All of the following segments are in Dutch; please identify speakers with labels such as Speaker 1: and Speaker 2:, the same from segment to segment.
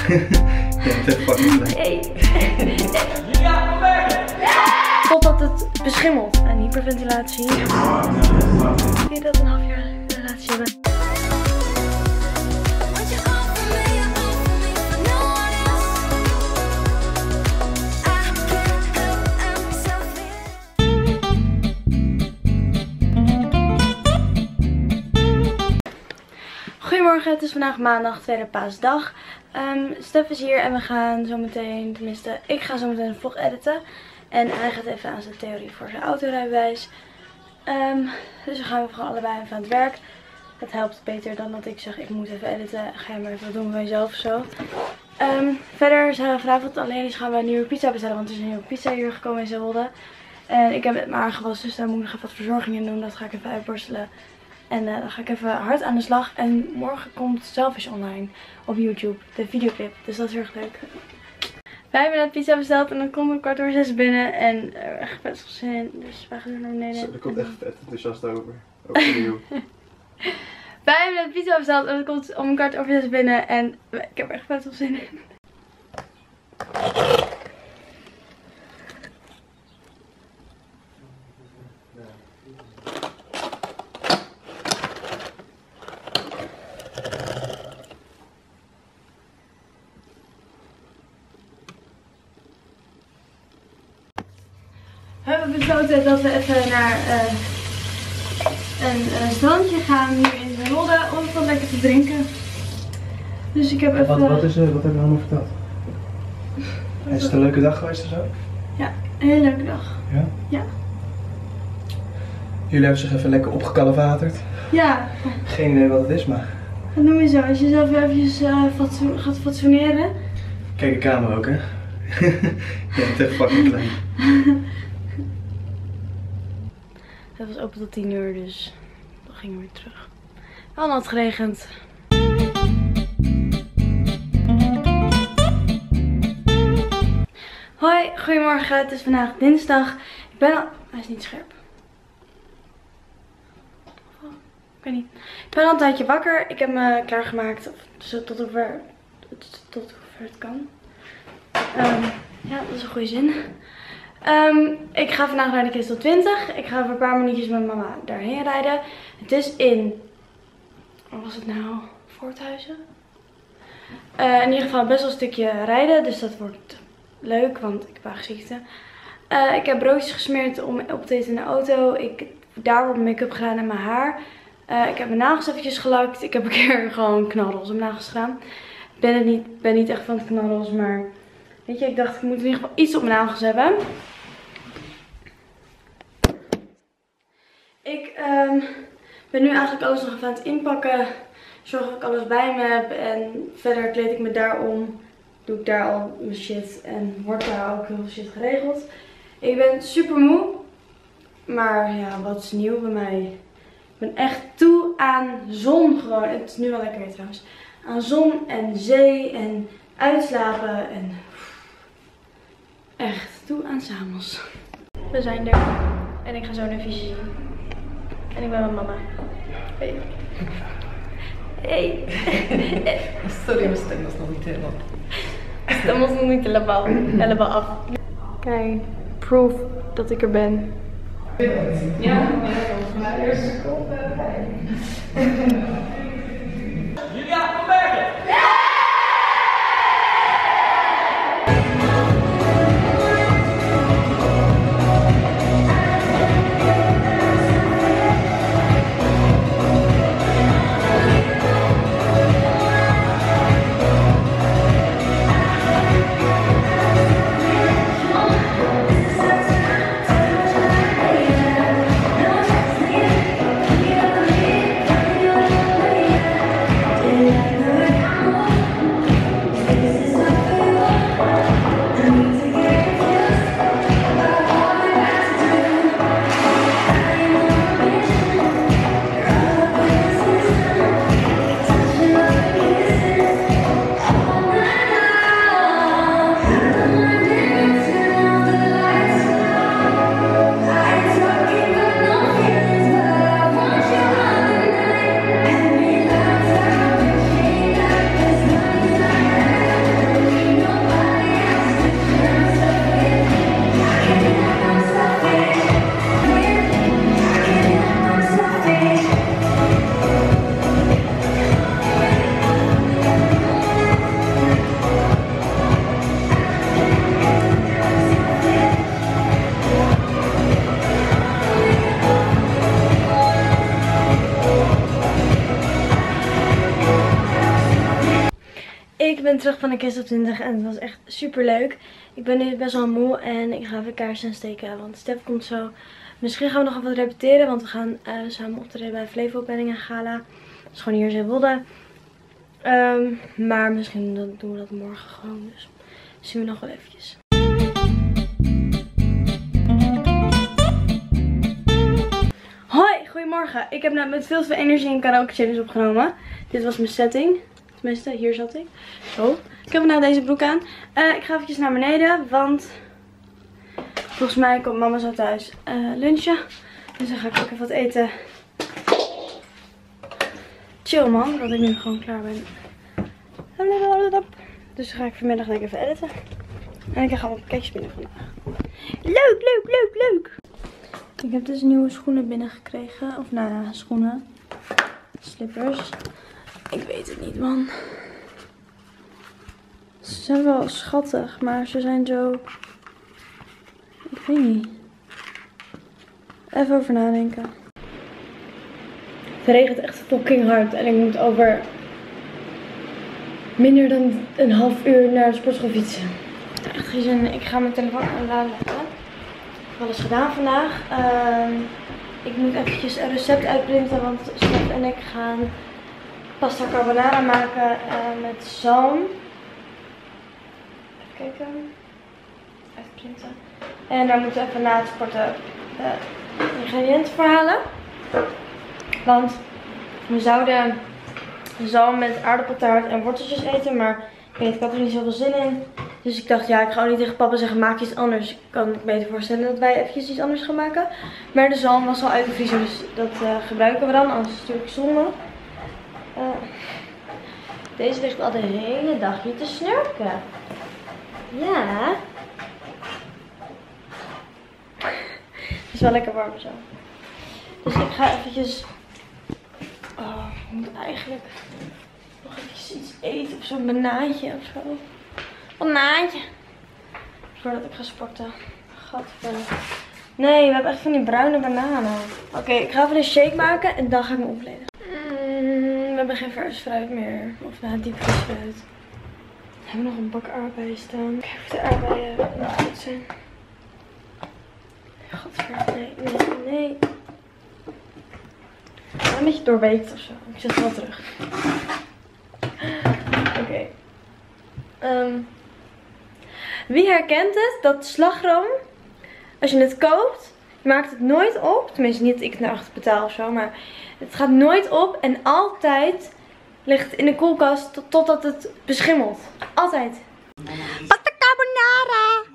Speaker 1: Je bent echt fucking klein.
Speaker 2: Hey. Julia, kom weg! Totdat het beschimmelt aan hyperventilatie. Wie dat een half jaar relatie hebben. Goedemorgen, het is vandaag maandag, tweede paasdag. Stef is hier en we gaan zo meteen, tenminste ik ga zo meteen een vlog editen. En hij gaat even aan zijn theorie voor zijn autorijbewijs. Dus dan gaan we gewoon allebei even aan het werk. Het helpt beter dan dat ik zeg ik moet even editen. Ga je maar even wat doen bij jezelf of zo. Verder zijn we vanavond alleen, dus gaan we een nieuwe pizza bestellen. Want er is een nieuwe pizza hier gekomen in Zeewolde. En ik heb met mijn haar gewassen, dus daar moet ik nog even wat verzorgingen doen. Dat ga ik even uitborstelen. En dan ga ik even hard aan de slag. En morgen komt Selfish online op YouTube, de videoclip. Dus dat is heel erg leuk. Wij hebben net pizza besteld en dan komt een 5:15 binnen. En er echt best wel zin in. Dus wij gaan er naar beneden.
Speaker 1: Er komt echt vet enthousiast over. Overnieuw.
Speaker 2: Wij hebben net pizza besteld en het komt om 5:15 binnen. En ik heb er echt best wel zin in. We hebben besloten dat we even naar een strandje gaan hier in Zeewolde om wat lekker te drinken. Dus ik heb even...
Speaker 1: Wat heb je allemaal verteld? Is het een leuke dag geweest of zo?
Speaker 2: Ja, een hele leuke dag.
Speaker 1: Ja?
Speaker 2: Ja.
Speaker 1: Jullie hebben zich even lekker opgekalevaterd.
Speaker 2: Ja.
Speaker 1: Geen idee wat het is, maar...
Speaker 2: Dat noem je zo, als je zelf even gaat fatsoeneren.
Speaker 1: Kijk de camera ook, hè? Je bent echt fucking klein.
Speaker 2: Het was open tot 10 uur, dus dan gingen we weer terug. Al had het geregend. Hoi, goedemorgen. Het is vandaag dinsdag. Ik ben al... Hij is niet scherp. Oh, ik weet niet. Ik ben al een tijdje wakker. Ik heb me klaargemaakt. Tot hoever het kan. Ja, dat is een goede zin. Ik ga vandaag naar de Kistel 20. Ik ga voor een paar minuutjes met mama daarheen rijden. Het is in... Wat was het nou? Voorthuizen? In ieder geval best wel een stukje rijden. Dus dat wordt leuk, want ik heb wagenziekte. Ik heb broodjes gesmeerd om op te eten in de auto. Daar wordt make-up gedaan en mijn haar. Ik heb mijn nagels eventjes gelakt. Ik heb een keer gewoon knalroze op mijn nagels gedaan. Ik ben niet echt van het knalroze, maar... Weet je, ik dacht ik moet in ieder geval iets op mijn nagels hebben. Ik ben nu eigenlijk alles nog even aan het inpakken. Zorg dat ik alles bij me heb. En verder kleed ik me daarom. Doe ik daar al mijn shit. En wordt daar ook heel veel shit geregeld. Ik ben super moe. Maar ja, wat is nieuw bij mij? Ik ben echt toe aan zon gewoon. Het is nu wel lekker weer trouwens. Aan zon en zee en uitslapen en... Echt, toe aan Samos. We zijn er. En ik ga zo naar visie zien. En ik ben met mama. Hey. Hey.
Speaker 3: Sorry, mijn stem was nog niet helemaal.
Speaker 2: Mijn stem was nog niet helemaal af. Kijk, proof dat ik er ben.
Speaker 3: Ja, eerst Julia, kom weg!
Speaker 2: ik ben terug van de Kiss op 20 en het was echt super leuk. Ik ben nu best wel moe en ik ga even kaarsen steken, want Stef komt zo. Misschien gaan we nog even wat repeteren, want we gaan samen optreden bij Flevo Opening en Gala. Dat is gewoon hier in Zeewolde. Maar misschien doen we dat morgen gewoon, dus zien we nog wel eventjes. Hoi, goedemorgen. Ik heb net met veel energie een karaoke challenge opgenomen. Dit was mijn setting. Tenminste, hier zat ik. Zo. Ik heb nou deze broek aan. Ik ga eventjes naar beneden, want volgens mij komt mama zo thuis lunchen. Dus dan ga ik ook even wat eten. Chill man, dat ik nu gewoon klaar ben. Dus dan ga ik vanmiddag denk ik even editen. En ik ga allemaal pakketjes binnen vandaag. Leuk, leuk, leuk, leuk! Ik heb dus nieuwe schoenen binnengekregen. Of nou ja, schoenen. Slippers. Ik weet het niet, man. Ze zijn wel schattig, maar ze zijn zo... Ik weet niet. Even over nadenken. Het regent echt fucking hard en ik moet over minder dan een half uur naar de sportschool fietsen. Echt geen zin. Ik ga mijn telefoon aanladen. Ik heb alles gedaan vandaag. Ik moet eventjes een recept uitprinten, want Stef en ik gaan pasta carbonara maken met zalm. Even kijken. Uitprinten. En daar moeten we even na het sporten ingrediënten voor halen. Want we zouden zalm met aardappeltaart en worteltjes eten, maar ik had er niet zoveel zin in. Dus ik dacht, ja, ik ga ook niet tegen papa zeggen, maak iets anders. Ik kan me beter voorstellen dat wij eventjes iets anders gaan maken. Maar de zalm was al uit de vriezer, dus dat gebruiken we dan. Anders is het natuurlijk zonde. Deze ligt al de hele dag hier te snurken. Ja. Het is wel lekker warm zo. Dus ik ga eventjes... Oh, ik moet eigenlijk nog eventjes iets eten of zo'n banaantje of zo. Banaantje. Voordat ik ga sporten. Gadver. Nee, we hebben echt van die bruine bananen. Oké, ik ga even een shake maken en dan ga ik me omkleden. We hebben geen vers fruit meer. Of diepvriesfruit. We hebben nog een bak aardbeien staan. Kijk of de aardbeien goed zijn. Gadver, nee. Een beetje doorweekt of zo. Ik zet het wel terug. Oké. Wie herkent het? Dat slagroom, als je het koopt, je maakt het nooit op. Tenminste, niet dat ik het naar achter betaal of zo. Maar het gaat nooit op. En altijd ligt het in de koelkast totdat het beschimmelt. Altijd. Pasta carbonara!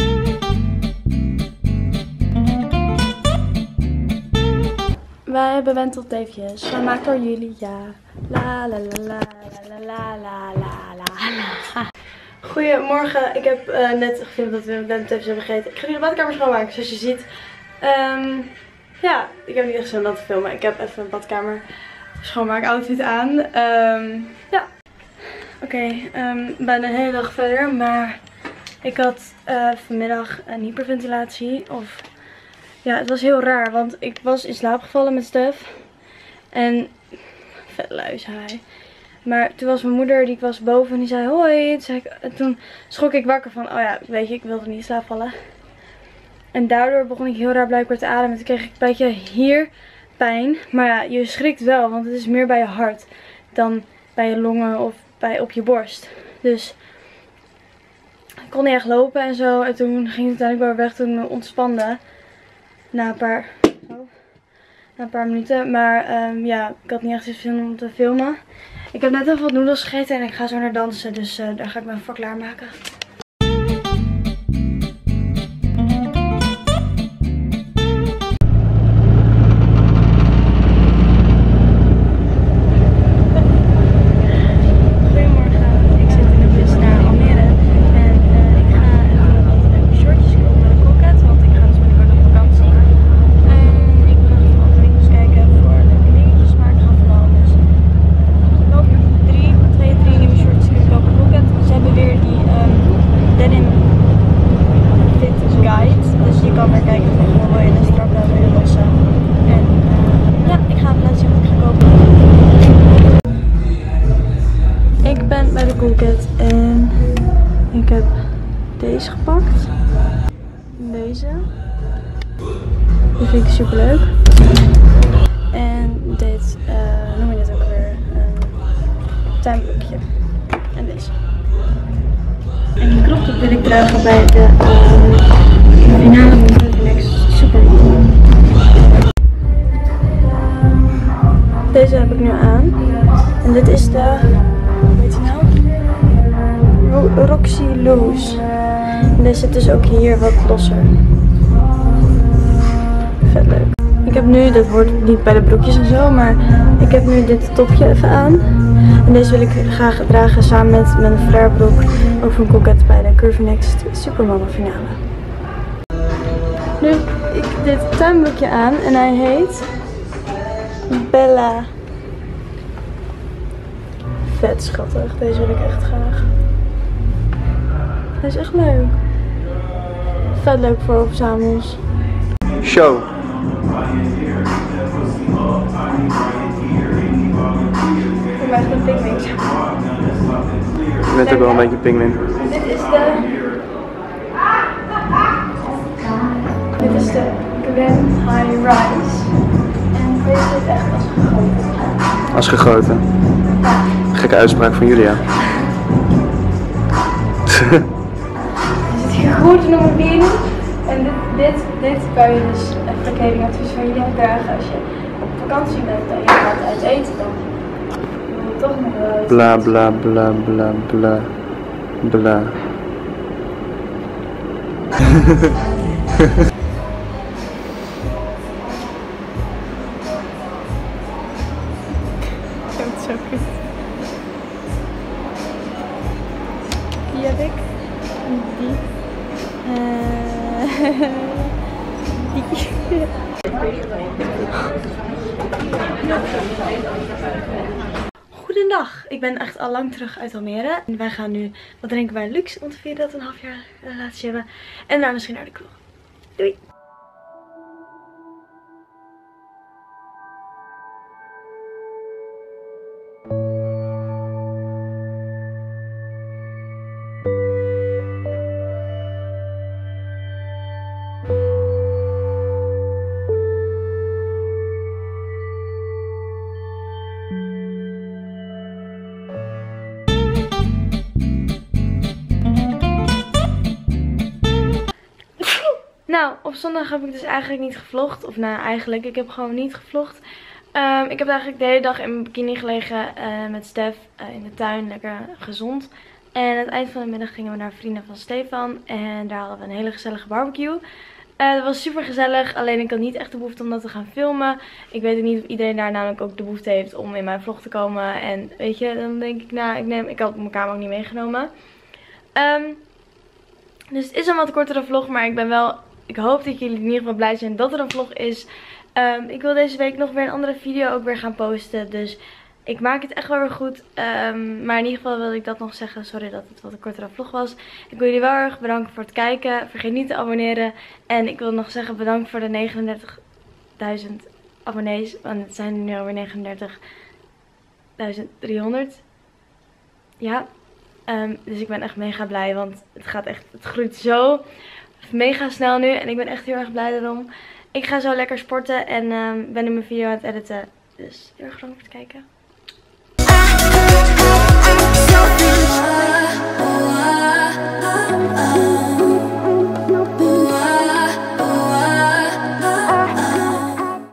Speaker 2: Wij hebben wentelteefjes, gemaakt door Julia. La la la la la la la la la. Goedemorgen, ik heb net gefilmd dat we wentelteefjes hebben gegeten. Ik ga nu de badkamer schoonmaken, zoals je ziet. Ja, ik heb niet echt zo laten filmen. Ik heb even een badkamer schoonmaak outfit aan. Ja. Oké, bijna een hele dag verder, maar ik had vanmiddag een hyperventilatie. Of... Ja, het was heel raar, want ik was in slaap gevallen met Stef. En vet lui, zei hij. Maar toen was mijn moeder, die was boven en die zei hoi. Toen schrok ik wakker van, oh ja, weet je, ik wilde niet in slaap vallen. En daardoor begon ik heel raar blijkbaar te ademen. Toen kreeg ik een beetje hier pijn. Maar ja, je schrikt wel, want het is meer bij je hart dan bij je longen of op je borst. Dus ik kon niet echt lopen en zo. En toen ging het uiteindelijk wel weg toen ik me ontspande. Na een paar minuten. Maar ja, ik had niet echt zin om te filmen. Ik heb net even wat noedels gegeten en ik ga zo naar dansen. Dus daar ga ik me even voor klaarmaken. zijn bij de Coolcat en ik heb deze gepakt. Deze. Die vind ik super leuk. En dit, noem je dit ook weer, een tuinblokje. En deze. En die crop top wil ik dragen bij de finale van de Next Superman. Deze heb ik nu aan. En dit is de, hoe heet die nou? Roxy Loose. En deze zit dus ook hier wat losser. Vet leuk. Ik heb nu, dat hoort niet bij de broekjes en zo, maar ik heb nu dit topje even aan. En deze wil ik graag dragen samen met mijn flare broek ook van Coolcat bij de Curvy Next Supermodel finale. Nu heb ik dit tuinbroekje aan en hij heet Bella. Vet schattig, deze wil ik echt graag. Hij is echt leuk. Vet leuk voor op 's avonds.
Speaker 1: Show.
Speaker 2: Ik ben echt een pingwing.
Speaker 1: Net ook wel een beetje pingwing.
Speaker 2: Dit is de... Dit is de Glen High Rise. En deze zit echt als gegoten.
Speaker 1: Als gegoten.
Speaker 2: Ja.
Speaker 1: Gekke uitspraak van Julia.
Speaker 2: Er zit hier goed nummer 4. En dit kan je dus even kledingadvies van jullie dragen als je op vakantie bent en je gaat uit eten dan. Moet je toch nog wel uit eten.
Speaker 1: Bla bla bla bla bla bla.
Speaker 2: Dat is zo goed. Die heb ik. En die. Die. Goedendag, ik ben echt al lang terug uit Almere. En wij gaan nu wat drinken bij Luxe om te vieren dat we een half jaar relatie hebben. En daarna misschien naar de kroeg. Doei! Nou, op zondag heb ik dus eigenlijk niet gevlogd. Of nou, eigenlijk, ik heb gewoon niet gevlogd. Ik heb eigenlijk de hele dag in mijn bikini gelegen met Stef in de tuin, lekker gezond. En aan het eind van de middag gingen we naar vrienden van Stefan. En daar hadden we een hele gezellige barbecue. Het was super gezellig, alleen ik had niet echt de behoefte om dat te gaan filmen. Ik weet ook niet of iedereen daar namelijk ook de behoefte heeft om in mijn vlog te komen. En weet je, dan denk ik, nou, ik had mijn camera ook niet meegenomen. Dus het is een wat kortere vlog, maar ik hoop dat jullie in ieder geval blij zijn dat er een vlog is. Ik wil deze week nog weer een andere video ook weer gaan posten. Dus ik maak het echt wel weer goed. Maar in ieder geval wilde ik dat nog zeggen. Sorry dat het wat een kortere vlog was. Ik wil jullie wel erg bedanken voor het kijken. Vergeet niet te abonneren. En ik wil nog zeggen bedankt voor de 39.000 abonnees. Want het zijn er nu alweer 39.300. Ja. Dus ik ben echt mega blij. Want het groeit zo mega snel nu. En ik ben echt heel erg blij daarom. Ik ga zo lekker sporten en ben nu mijn video aan het editen. Dus heel erg bedankt voor het kijken.